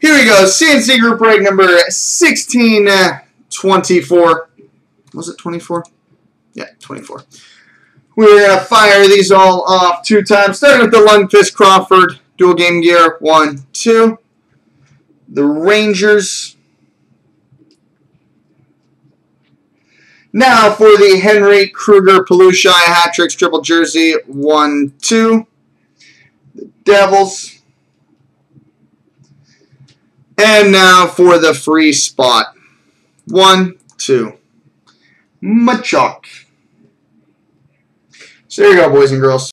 Here we go. C&C group break number 1624. Was it 24? Yeah, 24. We're going to fire these all off 2 times. Starting with the Lundqvist Crawford dual game gear. 1, 2. The Rangers. Now for the Henry Kruger Palushai hat tricks triple jersey. 1, 2. The Devils. And now for the free spot. 1, 2. Machok. So there you go, boys and girls.